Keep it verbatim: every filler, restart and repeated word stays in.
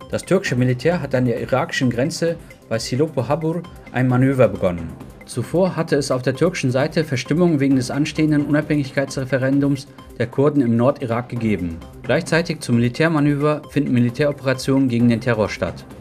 Das türkische Militär hat an der irakischen Grenze bei Silopi Habur ein Manöver begonnen. Zuvor hatte es auf der türkischen Seite Verstimmungen wegen des anstehenden Unabhängigkeitsreferendums der Kurden im Nordirak gegeben. Gleichzeitig zum Militärmanöver finden Militäroperationen gegen den Terror statt.